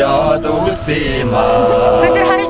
صياد السماء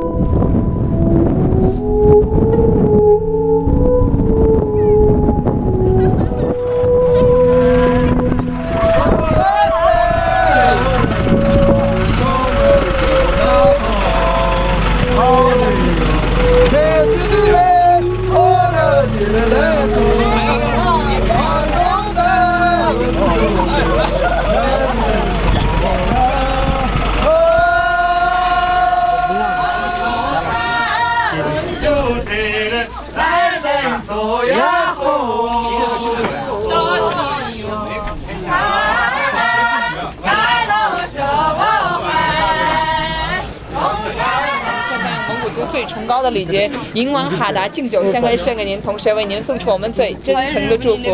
最崇高的礼节，迎王哈达敬酒献给您，同时为您送出我们最真诚的祝福。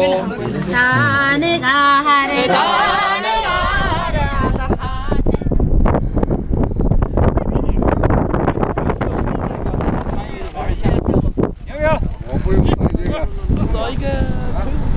要不要？我不用这个。找一个。